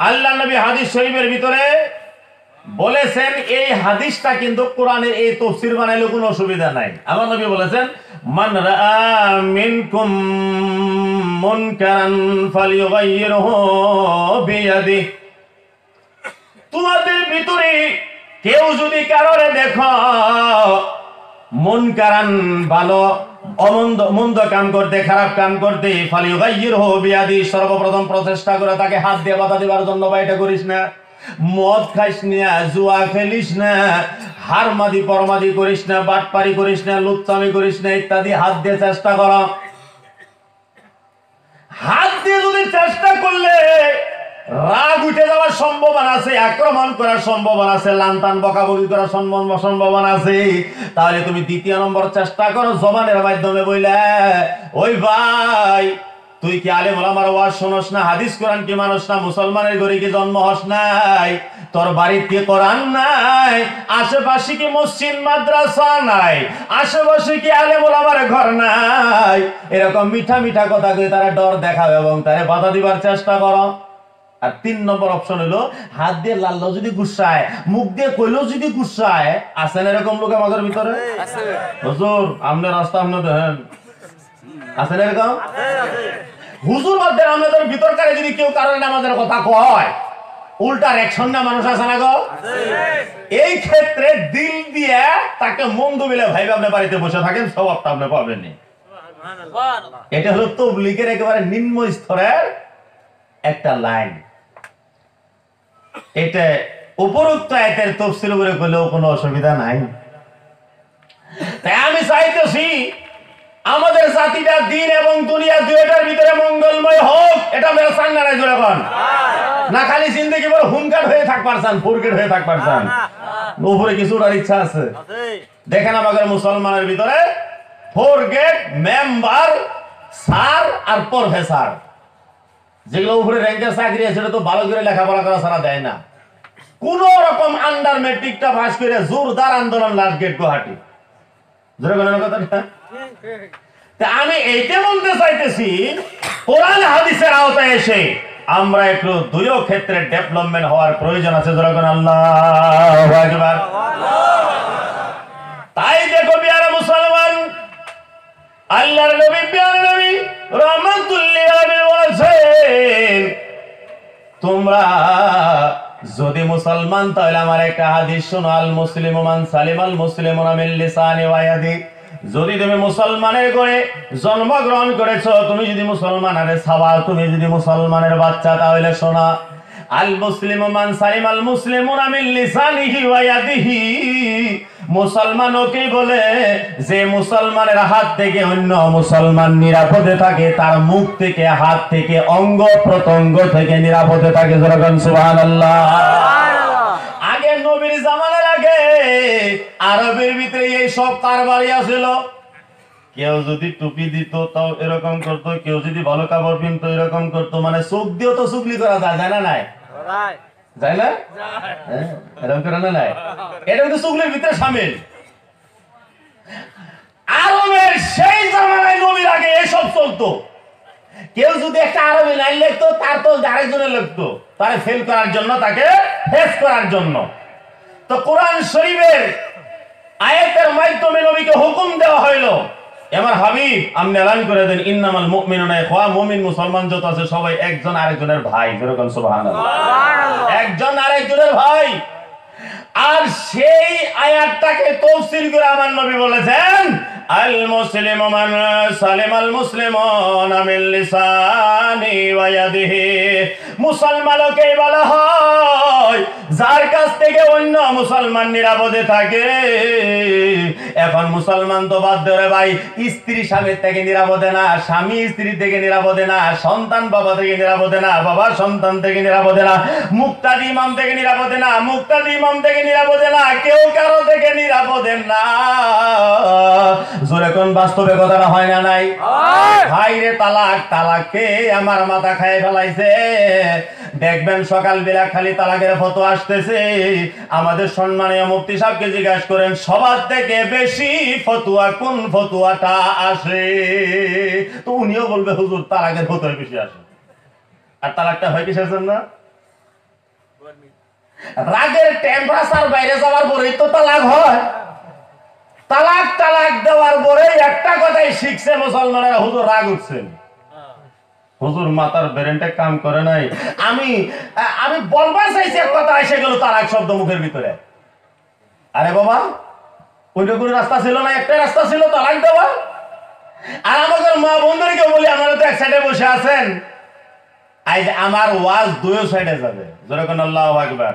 আল্লাহ নবী হাদিস শরীফের ভিতরে বলেছেন, এই হাদিসটা কিন্তু কোরআনের এই তাফসীর বানাইলে কোনো অসুবিধা নাই। আমার নবী বলেছেন, মান রাআ মিনকুম মুনকারান ফালিয়ুগাইয়িরহু বিয়াদিহি, তোমাদের ভিতরে কেউ যদি কারোরে দেখো মুনকারান ভালো মন্দ কাম করতে, খারাপ কাম করতে, ফালিয়ুগাইয়িরহু বিয়াদিহি, সর্বপ্রথম প্রচেষ্টা করে তাকে হাত দিয়ে বাধা দেওয়ার জন্য। বা এটা করিস না, মদ খাইস না, জুয়া খেলিস না, হারমাদি পরমাদি করিস না, বাটপারি করিস না, লুচ্চামি করিস না ইত্যাদি হাত দিয়ে চেষ্টা কর। হাত দিয়ে যদি চেষ্টা করলে রাগ উঠে যাওয়ার সম্ভাবনা আছে, আক্রমণ করার সম্ভাবনা আছে, লানতান বকাবকি করার সম্ভাবনা আছে, তাহলে তুমি দ্বিতীয় নম্বর চেষ্টা করো জবানের মাধ্যমে বইলে, ওই ভাই তুই কি আলেম ওলামার ওয়াজ শোনস না, হাদিস কোরআন কি মানুষ না, মুসলমানের ঘরে কি জন্ম হস নাই, তোর বাড়িতে কি কোরআন নাই, আশেপাশে কি মসজিদ মাদ্রাসা নাই, আশেপাশে কি আলেম ওলামার ঘর নাই, এরকম মিঠা মিঠা কথা কই তারা ডর দেখাবে এবং তারে বাধা দিবার চেষ্টা করো। আর 3 নম্বর অপশন হলো, হাত দিয়ে লাল্লো যদি গুসায়, মুখ দিয়ে কইলেও যদি গুসায়। আছেন এরকম লোক আমাদের ভিতরে? হুজুর আপনি রাস্তা আপনি দেন, আছেন এরকম? হুজুর মধ্যে আমাদের ভিতরকারে যদি কেউ কারণে নামাজের কথা কয়, উল্টা রিঅ্যাকশন না মানুষ আছে না গো? এই ক্ষেত্রে দিল দিয়ে তাকে মন্দ বলে ভাইবে আপনি বাড়িতে বসে থাকেন, সওয়াবটা আপনি পাবেন না। এটা হলো তাবলীগের একেবারে নিম্ন স্তরের একটা লাইন। এটা উপরোক্ত আয়াতের তাফসীর করে কইলেও কোনো অসুবিধা নাই। তাই আমি চাইতেছি আমাদের জাতিটা দিন এবং দুনিয়া দুইটার ভিতরে মঙ্গলময় হোক। এটা মেরা চান না জোরে কোন না, খালি জিন্দেগি বড় হুমকার হয়ে থাকবার চান, ফোরগেট হয়ে থাকবার চান, উপরে কিছু আর ইচ্ছা আছে? দেখেন আমাদের মুসলমানের ভিতরে ফোরগেট, মেম্বার, স্যার আর প্রফেসর, যেগুলো উপরে র্যাঙ্কের চাকরি আছে, সেটা তো ভালো করে লেখাপড়া করা ছাড়া দেয় না। কোন রকম আন্ডার মেট্রিকটা পাস করে জোরদার আন্দোলন লাস্ট গেট গুয়াহাটি। আমি এইটা বলতে চাইতেছি, কোরআন হাদিসের আওতায় এসে আমরা একটু দুইও ক্ষেত্রে ডেভেলপমেন্ট হওয়ার প্রয়োজন আছে। যখন আল্লাহু আকবার। তাই দেখো বিয়ারা মুসলমান, আল্লাহর নবী প্রিয় নবী রাহমাতুল লিল আলামিন বলেছেন, তোমরা যদি মুসলমান তাহলে আমার একটা হাদিস শোনো, আল মুসলিমু মান সালিমাল মুসলিমুনা মিন লিসানি ওয়া ইয়াদি। যদি তুমি মুসলমানের ঘরে জন্মগ্রহণ করেছো, তুমি যদি মুসলমানের সাওয়া, তুমি যদি মুসলমানের বাচ্চা, তাহলে শোনা, আল মুসলিমু মান সালিমাল মুসলিমুনা মিন লিসানিহি ওয়া ইয়াদিহি। মুসলমান ওকে বলে যে মুসলমানের হাত থেকে অন্য মুসলমান নিরাপদে থাকে, তার মুখ থেকে, হাত থেকে, অঙ্গ প্রত্যঙ্গ থেকে নিরাপদে থাকে। যেরকম সুবহানাল্লাহ। আগে নবীর জামানার আগে আরবের ভিতরে এই সব কারবারই ছিল। কেউ যদি টুপি দিত তাও এরকম করতো, কেউ যদি ভালো কাপড় পিনতো এরকম করতো, মানে চোখ দিয়েও তো চুগলি করা যায়, জানা নাই? যায় না? এরকম করে না নাই? এটা কিন্তু চুগলির ভিতরে শামিল। আরবের সেই জামানায় নবীর আগে এসব চলতো। কেউ যদি একটা আরবি লাইন লিখতো, তার তো আরেকজনে লিখতো, তারে ফেল করার জন্য, তাকে ফেস করার জন্য। তো কোরআন শরীফের আয়াতের মাধ্যমে নবীকে হুকুম দেওয়া হইলো, আমার হাবিব আপনি এলান করে দেন, ইন্নামাল মুমিনুনা ইখওয়া, মুমিন মুসলমান যত আছে সবাই একজন আরেকজনের ভাই। যেরকম সুবহানাল্লাহ, একজন আরেকজনের ভাই। আর সেই আয়াতটাকে তাফসীর করে আমার নবী বলেছেন, আল মুসলিমু মান সালিমাল মুসলিমুনা মিন লিসানি ওয়া ইয়াদিহি। মুসলমানকে বলা হয় যার কাছ থেকে অন্য মুসলমান নিরাপদে থাকে। এখন মুসলমান তো বাদ ধরে ভাই, স্ত্রী স্বামীর থেকে নিরাপদে না, স্বামী স্ত্রী থেকে নিরাপদে না, সন্তান বাবা থেকে নিরাপদে না, বাবা সন্তান থেকে নিরাপদে না, মুক্তাদি ইমাম থেকে নিরাপদে না, মুক্তাদি ইমাম থেকে নিরাপদে না, কেউ কারো থেকে নিরাপদে না। জোরে কোন বাস্তবে কথাটা হয় না নাই? ভাই রে, তালাক তালাককে আমার মাথা খায় ফেলাইছে। দেখবেন সকাল বেলা খালি তালাকের ফতোয়া আসতেছে। আমাদের সম্মানীয় মুফতি সাহেবকে জিজ্ঞাসা করেন, সবার থেকে বেশি ফতোয়া কোন ফতোয়াটা আসে? তো উনিও বলবে হুজুর তালাকের ফতোয়া বেশি আসে। আর তালাকটা হয় কিসের জন্য? রাগের টেম্পারেচার বাইরে যাওয়ার পরেই তো তালাক হয়। তালাক দেওয়ার পরে একটা কথাই শিখছে মুসলমানেরা, হুজুর রাগ উঠছেন, হুজুর মাথার ব্রেনটা কাম করে নাই। আমি বলবার চাইছি এক কথা, এসে গেল তালাক শব্দ মুখের ভিতরে। আরে বাবা, ওইটা কোনো রাস্তা ছিল না, একটাই রাস্তা ছিল তালাক দেওয়া। আর আমাদের মা বন্ধুদেরকে বলি, আপনারা তো এক সাইডে বসে আছেন, আজ আমার ওয়াজ দুই সাইডে যাবে, যেরকম আল্লাহু আকবার।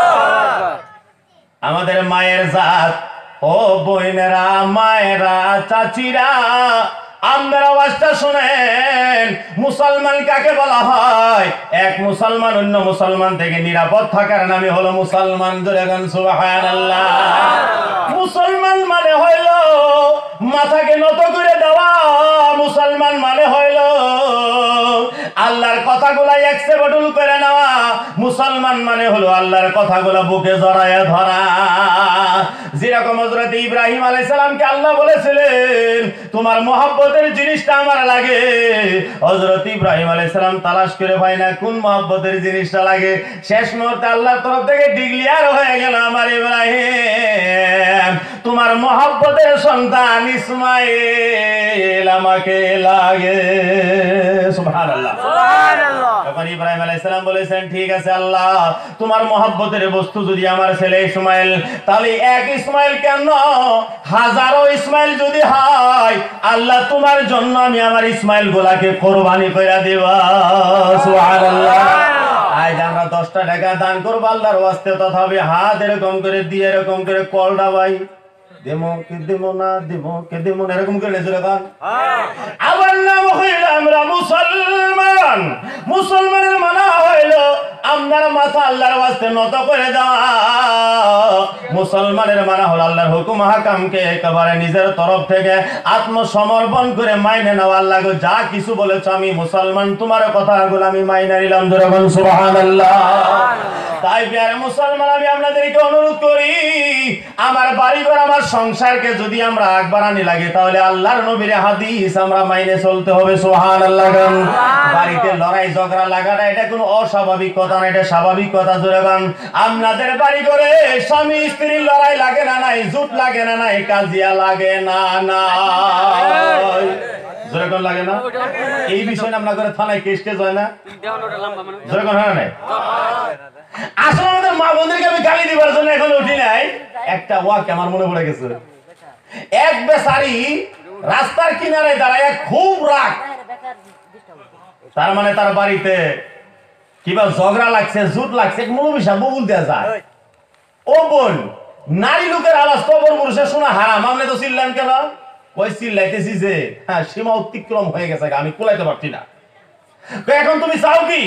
আমাদের মায়ের জাত, ও বোনেরা, মায়েরা, চাচিরা, আপনারা আওয়াজটা শুনেন। মুসলমান কাকে বলা হয়? এক মুসলমান অন্য মুসলমান থেকে নিরাপদ থাকার নামে হলো মুসলমান। যেরকম সুবহানাল্লাহ। মুসলমান মানে হইল মাথাকে নত করে দেওয়া, মুসলমান মানে হইল আল্লাহর কথাগুলা একসেবটুল করে নেওয়া, মুসলমান মানে হলো আল্লাহর কথাগুলা বুকে জড়ায় ধরা। যেরকম হযরত ইব্রাহিম আলাইহিস সালামকে আল্লাহ বলেছিলেন, তোমার মহব্বতের জিনিসটা আমার লাগে। হযরত ইব্রাহিম আলাইহিস সালাম তালাশ করে পায় না কোন মহব্বতের জিনিসটা লাগে। শেষ মুহূর্তে আল্লাহর তরফ থেকে ডিক্লেয়ার হয়ে গেল, আমার ইব্রাহিম, তোমার মহব্বতের সন্তান ইসমাঈল আমাকে লাগে। সুবহানাল্লাহ। তখন ইব্রাহিম আলাইহিস সালাম বলেছেন, ঠিক আছে আল্লাহ, তোমার মহব্বতের বস্তু যদি আমার ছেলে ইসমাঈল, তাহলে এক ইসমাঈল কেন, হাজারো ইসমাঈল যদি হয়, আল্লাহ তোমার জন্য আমি আমার ইসমাঈল গুলাকে কোরবানি করে দেব। সুবহানাল্লাহ। আজ আমরা 10টা টাকা দান করব আল্লাহর ওয়াস্তে, তথাপি হাত এরকম করে দিয়ে এরকম করে কলডা ভাই দেমো কে দেমো না, দেমো কে দেমো না, এরকম করে নেজরে গান। আবার নাম হইল আমরা মুসলমান। মুসলমানের মানা হইল আপনার মাথা আল্লাহর ওয়াস্তে নত করে দেওয়া। মুসলমানের মানা হলো আল্লাহর হুকুম হাকামকে একেবারে নিজের তরফ থেকে আত্মসমর্পণ করে মাইনে নেওয়া। আল্লাহ যা কিছু বলেছ আমি মুসলমান, তোমার কথাগুলো আমি মাইনে নিলাম। যেরকম সুবহানাল্লাহ। তাই প্রিয় মুসলমান, আমি আপনাদেরকে অনুরোধ করি, আমার বাড়িঘর, আমার সংসারকে যদি আমরা আগবাড়ানি লাগে, তাহলে আল্লাহর নবীর হাদিস আমরা মাইনে চলতে হবে। সুবহানাল্লাহ। বাড়িতে লড়াই ঝগড়া লাগাটা এটা কোনো অস্বাভাবিক কথা না, এটা স্বাভাবিক কথা। যেরকম আপনাদের বাড়ি করে স্বামী স্ত্রীর লড়াই লাগে না নাই, জুট লাগে না নাই, কাজিয়া লাগে না নাই, যেরকম লাগে না। এই বিষয়ে আমরা করে থানায় কেস টেস হয় না, যেরকম হয় না। আসলে আমাদের মা বোনদেরকে আমি গালি দিবার জন্য এখন উঠি নাই, একটা ওয়াক আমার মনে পড়ে গেছে। এক বেচারি রাস্তার কিনারে দাঁড়ায় খুব রাগ, তার মানে তার বাড়িতে কিবা ঝগড়া লাগছে, জুট লাগছে, মৌলবি বকুল দেয়া যায়। ও বোন, নারী লোকের আওয়াজ কবর পুরুষের শোনা হারাম, আপনি তো চিল্লান কেন? ওই চিল্লাইতেছি যে হ্যাঁ সীমা অতিক্রম হয়ে গেছে, আমি কুলাইতে পারছি না। এখন তুমি চাও কি?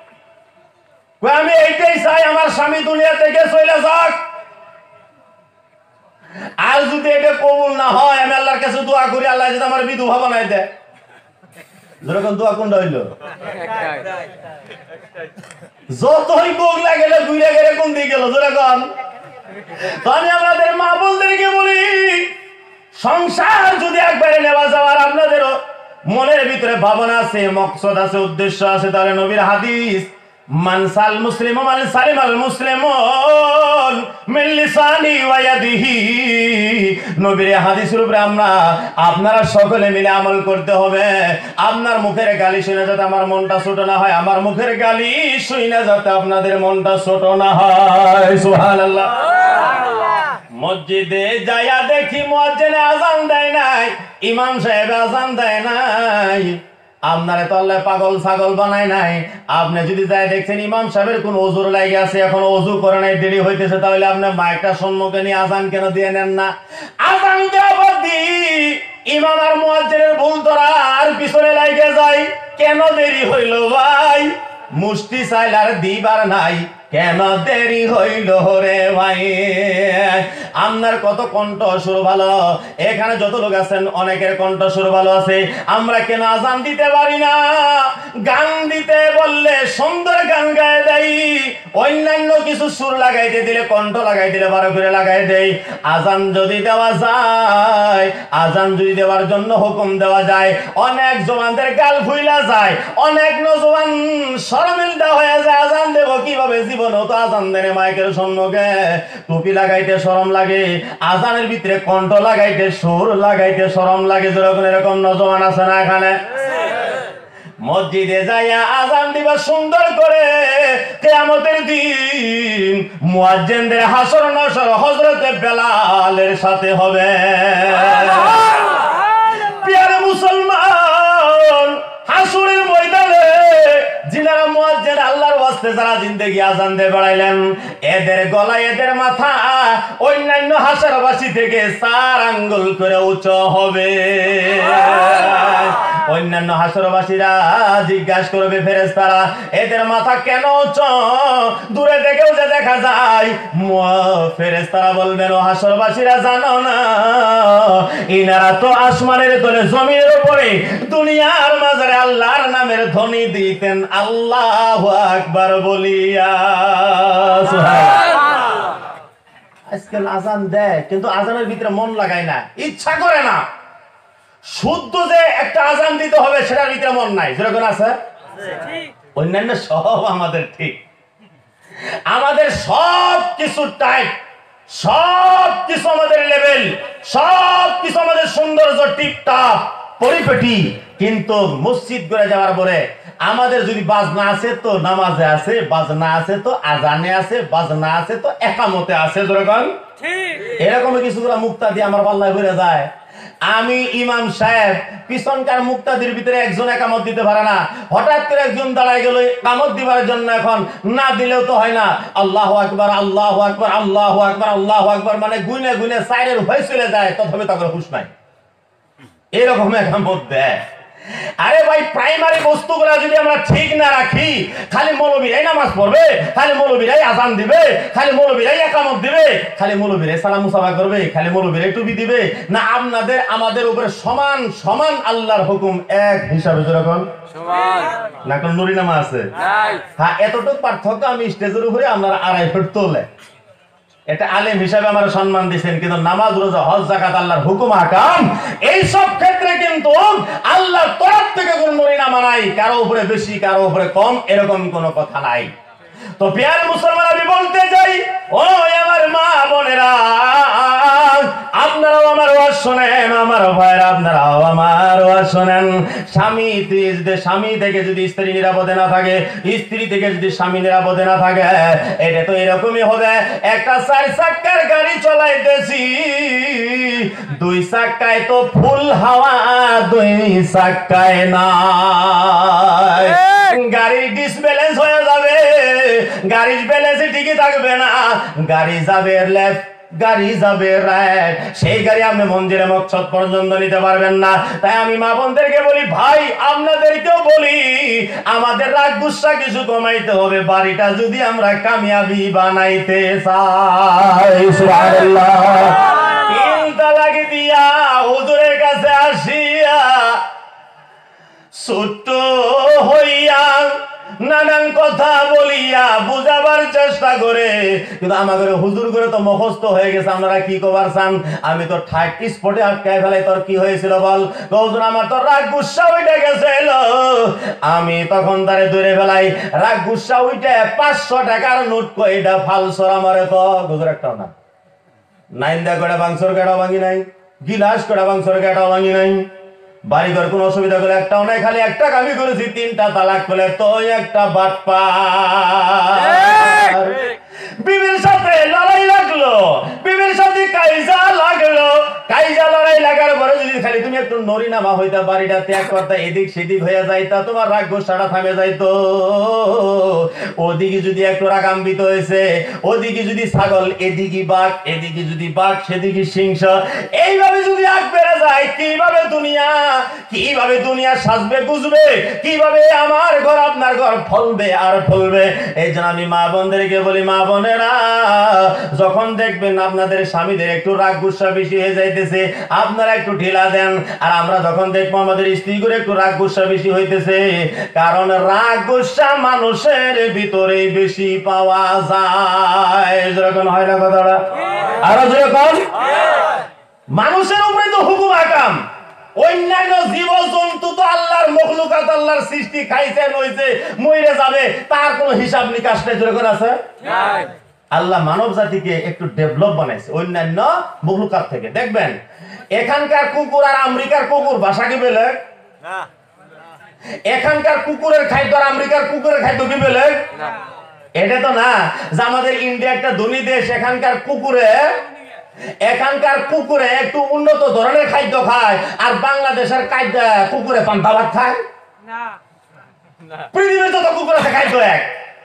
আমি এইটাই চাই, আমার স্বামী দুনিয়া থেকে চলে যাক। আর যদি এটা কবুল না হয়, আমি আল্লাহর কাছে দোয়া করি, আল্লাহ যদি আমার বিধবা বানাই দেয়। যেরকম দোয়া কোনটা হইল, যতই বোক লাগে ঘুরে গেলে কোন দিকে গেল। যেরকম আমি আমাদের মা বোনদেরকে বলি, সংসার যদি একবারে নেওয়া যাওয়ার আপনাদেরও মনের ভিতরে ভাবনা আছে, মকসদ আছে, উদ্দেশ্য আছে, তাহলে নবীর হাদিস, মানসাল মুসলিম মান সালিমাল মুসলিমুন মিন লিসানি ওয়া ইয়াদিহি, নবীর হাদিসের উপরে আপনারা সকলে মিলে আমল করতে হবে। আপনার মুখের গালি শুনে যাতে আমার মনটা ছোট না হয়, আমার মুখের গালি শুনে যাতে আপনাদের মনটা ছোট না হয়। সুবহানাল্লাহ। মসজিদে যাইয়া দেখি মুয়াজ্জিন আযান দেয় নাই, ইমাম সাহেব আযান দেয় নাই, আপনারে তো আল্লাহ পাগল ছাগল বানায় নাই। আপনি যদি যাই দেখছেন ইমাম সাহেবের কোন ওযুর লাগে আছে, এখন ওযু করে নাই, দেরি হইতেছে, তাহলে আপনি মাইকটা সম্মুখে নিয়ে আযান কেন দিয়ে নেন না? আযান দেওয়ার দি ইমাম আর মুয়াজ্জিনের ভুল ধরা আর পিছনে লাগে যায়, কেন দেরি হইল ভাই? মুষ্টি চাইল আর দিবার নাই, কেন দেরি হইল রে ভাই? আপনার কত কণ্ঠ সুর ভালো, এখানে যত লোক আছেন অনেকের কণ্ঠ সুর ভালো আছে, আমরা কেন আজান দিতে পারি না? গান দিতে বললে সুন্দর গান গায়ে দেই, অন্যান্য কিছু সুর লাগাইতে দিলে, কণ্ঠ লাগাই দিলে ভালো করে লাগাই দেই। আজান যদি দেওয়া যায়, আজান যদি দেওয়ার জন্য হুকুম দেওয়া যায়, অনেক জওয়ানদের গাল ফুইলা যায়, অনেক নজওয়ান শরমিন্দা হয়ে যায়, আজান দেব কিভাবে জীবনেও তো আজান দেনে মাইকের সম্মুখে টুপি লাগাইতে শরম লাগে, আজানের ভিতরে কণ্ঠ লাগাইতে সুর লাগাইতে শরম লাগে। যেরকম এরকম নজওয়ান আছে না এখানে? মসজিদে যাইয়া আজান দিবা সুন্দর করে, কিয়ামতের দিন মুয়াজ্জিনদের হাসর নাসর হযরতে বেলালের সাথে হবে। প্রিয় মুসলমান, হাসরের ময়দানে যিনারা মুয়াজ্জিন আল্লাহর ওয়াস্তে যারা জিন্দেগি আজান দিয়ে বেড়াইলেন, এদের গলা এদের মাথা অন্যান্য হাসরবাসী থেকে 4 আঙ্গুল করে উঁচু হবে। অন্যান্য হাসরবাসীরা জিজ্ঞাসা করবে ফেরেশতারা, এদের মাথা কেন উঁচু? দূরে থেকেও যে দেখা যায়। ফেরেশতারা বলবেন, ও হাসরবাসীরা জানো না, ইনারা তো আসমানের তলে জমিনের উপরে দুনিয়ার মাঝারে আল্লাহর নামের ধ্বনি দিতেন আল্লাহু আকবার বলিয়া। আজকাল আজান দেয় কিন্তু আজানের ভিতরে মন লাগায় না, ইচ্ছা করে না। শুদ্ধ যে একটা আজান দিতে হবে সেটার ভিতরে মন নাই। যেরকম আছে অন্যান্য সব আমাদের ঠিক, আমাদের সব কিছু টাইট, সব কিছু আমাদের লেভেল, সব কিছু আমাদের সৌন্দর্য টিপটাপ পরিপেটি। কিন্তু মসজিদ করে যাওয়ার পরে আমাদের যদি বাজনা আছে তো নামাজে আছে, বাজনা আছে তো আজানে আছে, বাজনা আছে তো একামতে আছে। যেরকম এরকম কিছু মুক্তা দিয়ে আমার পাল্লায় ঘুরে যায়। আমি ইমাম সাহেব, পিছনকার মুক্তাদির ভিতরে একজন একামত দিতে পারে না, হঠাৎ করে একজন দাঁড়ায় গেল একামত দিবার জন্য। এখন না দিলেও তো হয় না, আল্লাহু আকবার আল্লাহু আকবার আল্লাহু আকবার আল্লাহু আকবার মানে গুনে গুনে চাইরের হয়ে চলে যায়, তথাপি তাদের হুঁশ নাই। এরকম একামত দেয়। আরে ভাই, প্রাইমারি বস্তুগুলা যদি আমরা ঠিক না রাখি, খালি মৌলবীরাই নামাজ পড়বে, খালি মৌলবীরাই আজান দিবে, খালি মৌলবীরাই একামত দিবে, খালি মৌলবীরাই সালাম মুসাফা করবে, খালি মৌলবীরাই টুপি দিবে, না আপনাদের আমাদের উপরে সমান সমান আল্লাহর হুকুম এক হিসাবে যেরকম সমান না কোন নুরি নামা আছে? হ্যাঁ, এতটুকু পার্থক্য আমি স্টেজের উপরে আপনারা 2.5 ফুট তোলে। এটা আলেম হিসাবে আমার সম্মান দিচ্ছেন, কিন্তু নামাজ রোজা হজ যাকাত আল্লাহর হুকুম আহকাম এই সব ক্ষেত্রে কিন্তু আল্লাহর তরফ থেকে কোনো নরিনামা নাই, কারো উপরে বেশি কারো উপরে কম, এরকম কোনো কথা নাই। তো প্রিয় মুসলমান, আমি বলতে চাই, ও আমার মা বোনেরা, আপনারাও আমার ওয়াজ শোনেন, আমার ভাইরা আপনারাও আমার ওয়াজ শোনেন। স্বামী থেকে যদি স্ত্রী নিরাপদে না থাকে, স্ত্রী থেকে যদি স্বামী নিরাপদে না থাকে, এটা তো এরকমই হবে। একটা 4 চাক্কার গাড়ি চলাইতেছি, 2 চাক্কায় তো ফুল হাওয়া, 2 চাক্কায় নাই। গাড়ির ডিসব্যালেন্স হয়ে যাবে, গাড়ির ব্যালেন্স ঠিকই থাকবে না, গাড়ি যাবে লেফট, গাড়ি যাবে রাইট, সেই গাড়ি আপনি মন্দিরে মকসদ পর্যন্ত নিতে পারবেন না। তাই আমি মা বোনদেরকে বলি, ভাই আপনাদেরকেও বলি, আমাদের রাগ গুসা কিছু কমাইতে হবে, বাড়িটা যদি আমরা কামিয়াবি বানাইতে চাই। সুবহানাল্লাহ। 3 তালাক দিয়া হুজুরের কাছে আসিয়া ছোট্ট হইয়া নানান কথা বলিয়া বুঝাবার চেষ্টা করে, কিন্তু আমাদের হুজুর করে তো মুখস্থ হয়ে গেছে। আপনারা কি কবার চান? আমি তো ঠাক স্পটে আটকায় ফেলাই। তোর কি হয়েছিল বল? হুজুর আমার তো রাগ গুসা উঠে গেছিল। আমি তখন তারে ধরে ফেলাই, রাগ গুসা উঠে 500 টাকার নোট কইটা ফালসর আমারে তো হুজুর একটাও না, নাইন্দা করে বাংসর কাটাও ভাঙি নাই, গিলাস করে বাংসর কাটাও ভাঙি নাই, বাড়িঘর কোন অসুবিধা করে একটাও নাই, খালি একটা কামি করেছি, 3টা তালাক করে তো একটা বাটপার। বিবির সাথে লড়াই লাগলো, বিবির সাথে কাইজা লাগলো, কাইজা লড়াই লাগার পরে যদি খালি তুমি একটু নরিনামা হইতা, বাড়িটা ত্যাগ করতা, এদিক সেদিক হয়ে যাইতা, তোমার রাগ গোসাটা থামে যাইতো। ওদিকে যদি একটু রাগাম্বিত হয়েছে, ওদিকে যদি ছাগল, এদিকে বাঘ, এদিকে যদি বাঘ, সেদিকে সিংহ, এইভাবে যদি আগ বেড়ে যায়, কিভাবে দুনিয়া সাজবে গুজবে, কিভাবে আমার ঘর আপনার ঘর ফলবে আর ফলবে। এই জন্য আমি মা বোনদেরকে বলি, মা বোনেরা যখন দেখবেন আপনাদের স্বামীদের একটু রাগ গুসা বেশি হয়ে যাইতেছে, আপনারা একটু ঢিলা দেন। আর আমরা যখন দেখবো আমাদের স্ত্রী করে একটু রাগ গুসা বেশি হইতেছে, কারণ রাগ গুসা মানুষের ভিতরে বেশি পাওয়া যায়। যেরকম হয় না কথাটা? আরো যেরকম মানুষের উপরে তো হুকুম আকাম, অন্যান্য জীবজন্তু তো আল্লাহর মখলুকাত, আল্লাহর সৃষ্টি, খাইছে নইছে মইরে যাবে, তার কোনো হিসাব নিকাশ নেই। যেরকম আছে আল্লাহ মানব জাতিকে একটু ডেভেলপ বানাইছে অন্যান্য মখলুকাত থেকে। দেখবেন এখানকার কুকুর আর আমেরিকার কুকুর ভাষা কি বেলেগ, এখানকার কুকুরের খাদ্য আর আমেরিকার কুকুরের খাদ্য কি বেলেগ? এটা তো না যে আমাদের ইন্ডিয়া একটা ধনী দেশ, এখানকার কুকুরে একটু উন্নত ধরনের খাদ্য খায়, আর বাংলাদেশের কুকুরে পান্তা ভাত খায়। পৃথিবীর যত কুকুর আছে খাদ্য এক,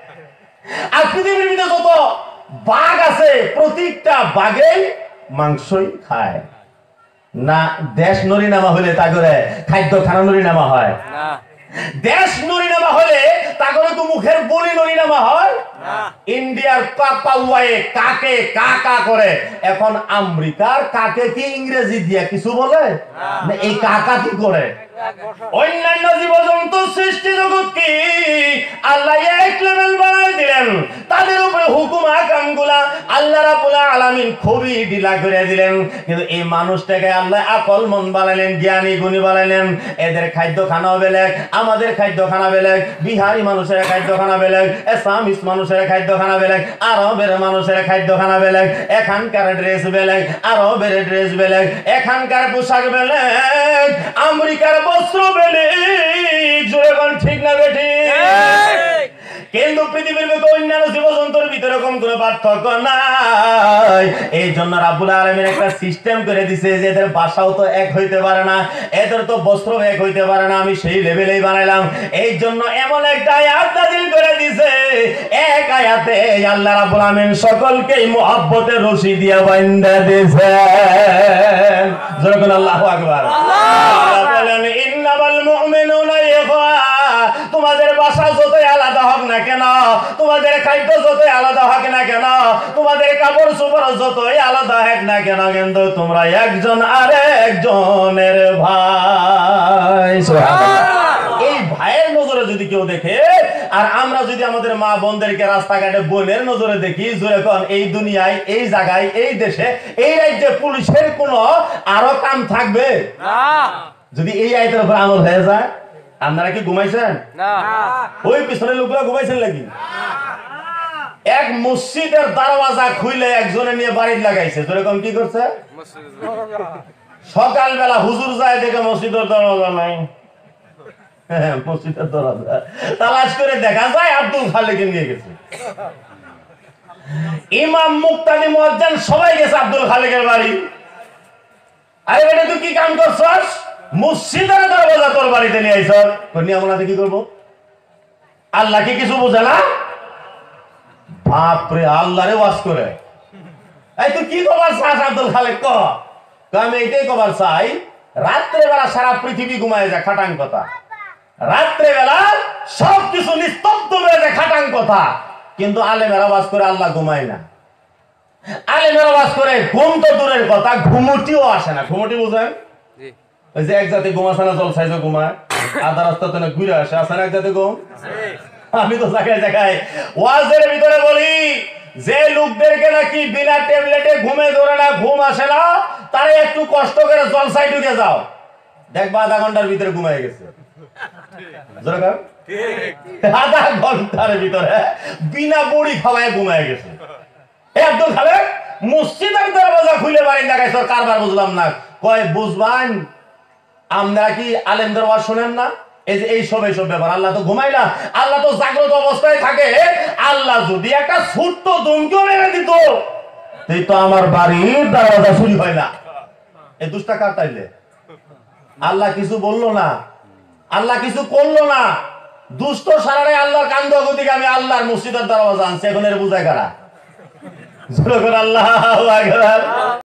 আর পৃথিবীর ভিতরে যত বাঘ আছে প্রত্যেকটা বাঘেই মাংসই খায় না। দেশ নরিনামা হলে তা করে খাদ্য খানা নরিনামা হয়? দেশ নরিনামা হলে তা করে তো মুখের বলি নরিনামা হয়? ইন্ডিয়ার কাকাউয়ে কাকে কাকা করে, এখন আমেরিকার কাকে কি ইংরেজি দিয়ে কিছু বলে না? এই কাকা কি করে? অন্যান্য জীবজন্তু সৃষ্টি জগৎ কি আল্লাহ এক লেভেল বানাই দিলেন, তাদের উপরে হুকুম আকামগুলা আল্লাহ রাব্বুল আলামিন খুবই ঢিলা করে দিলেন। কিন্তু এই মানুষটাকে আল্লাহ আকল মন বানাইলেন, জ্ঞানী গুণী বানাইলেন। এদের খাদ্য খানা বেলেগ, আমাদের খাদ্য খানা বেলেগ, বিহারি মানুষের খাদ্য খানা বেলেগ, আসামিস মানুষের খাদ্য খানা বেলেগ, আরবের মানুষের খাদ্য খানা বেলেগ, এখানকার ড্রেস বেলেগ, আরবের ড্রেস বেলেগ, এখানকার পোশাক বেলেগ, আমেরিকার বস্ত্র বেলেগ। জোরে কোন ঠিক না বেঠি? কিন্তু পৃথিবীর অন্যান্য জীবজন্তুর ভিতরে এরকম কোনো পার্থক্য নাই। এই জন্য রাব্বুল আলামিন একটা সিস্টেম করে দিছে যে এদের ভাষাও তো এক হইতে পারে না, এদের তো বস্ত্র এক হইতে পারে না, আমি সেই লেভেলেই বানাইলাম। এই জন্য এমন একটা আয়াত নাযিল করে দিছে, এক আয়াতে আল্লাহ রাব্বুল আলামিন সকলকেই মুহাব্বতের রশি দিয়ে বাঁধা দিয়েছেন। জোরে বলেন আল্লাহু আকবার। আল্লাহ বলেন ইন্নামাল মুমিনুনা ইখওয়া, তোমাদের ভাষা যতই আলাদা হোক না কেন, তোমাদের খাদ্য যতই আলাদা হোক না কেন, তোমাদের কাপড় চোপড় যতই আলাদা হোক না কেন, কিন্তু তোমরা একজন আরেকজনের ভাই। এই ভাইয়ের নজরে যদি কেউ দেখে, আর আমরা যদি আমাদের মা বোনদেরকে রাস্তাঘাটে বোনের নজরে দেখি, যখন এই দুনিয়ায়, এই জায়গায়, এই দেশে, এই রাজ্যে পুলিশের কোনো আরো কাম থাকবে না যদি এই আয়াতের উপর আমল হয়ে যায়। আপনারা কি ঘুমাইছেন? না। ওই পিছনের লোকরা ঘুমাইছেন নাকি? এক মসজিদের দরওয়াজা খুলে একজনে নিয়ে বাড়িতে লাগাইছে। যেরকম কি করছে, সকালবেলা হুজুর যায় দেখে মসজিদের দরওয়াজা নাই, মসজিদের দরওয়াজা তালাশ করে দেখা যায় আব্দুল খালেককে নিয়ে গেছে। ইমাম, মুক্তাদি, মুয়াজ্জিন সবাই গেছে আব্দুল খালেকের বাড়ি। আরে বেটা তুই কি কাম করছস? মসজিদের দরওয়াজা তোর বাড়িতে নিয়ে আইছ। নিয়ে আমরা কি করবো? আল্লাহ কি কিছু বোঝে না? বাপরে, আল্লাহরে ওয়াজ করে। এই তুই কি কবার চাস আব্দুল খালেক? ক আমি এইটাই কবার চাই, রাত্রে বেলা সারা পৃথিবী ঘুমায় যায়, খাটাং কথা। রাত্রে বেলা সবকিছু নিস্তব্ধ হয়ে যায়, খাটাং কথা। কিন্তু আলেমেরা ওয়াজ করে, আল্লাহ ঘুমায় না। আলেমেরা ওয়াজ করে, ঘুম তো দূরের কথা, ঘুমুটিও আসে না। ঘুমুটি বুঝেন? ওই যে এক জাতি ঘুম আসে না, জল সাইজে ঘুমায়, আধা রাস্তাতে না ঘুরে আসে, আসে না এক জাতি ঘুম? আমি তো জায়গায় জায়গায় ওয়াজের ভিতরে বলি, যে লোকদেরকে নাকি বিনা ট্যাবলেটে ঘুমে ধরে না, ঘুম আসে না, তারা একটু কষ্ট করে জলসায় ঢুকে যাও, দেখবা আধা ঘন্টার ভিতরে ঘুমায় গেছে। আধা ঘন্টার ভিতরে বিনা বড়ি খাওয়ায় ঘুমায় গেছে। আব্দুল খালেক মসজিদের দরওয়াজা খুলে বাড়ি লাগাইছ, কারবার বুঝলাম না। কয় বুঝবান, আপনারা কি আলেমদের ওয়াজ শোনেন না? এইসব ব্যাপার। আল্লাহ তো ঘুমায় না, আল্লাহ তো জাগ্রত অবস্থায় থাকে। আল্লাহ যদি একটা ছোট্ট দমকেও মেরে দিত, এই তো আমার বাড়ির দরওয়াজা চুরি হয় না। এই দুষ্টা কার তাইলে? আল্লাহ কিছু বললো না, আল্লাহ কিছু করলো না, দুষ্ট সারারে আল্লাহর কান্দ গতিকে আমি আল্লাহর মসজিদের দরওয়াজা আনছি। এখন এর বুঝায় কারা? আল্লাহু আকবার।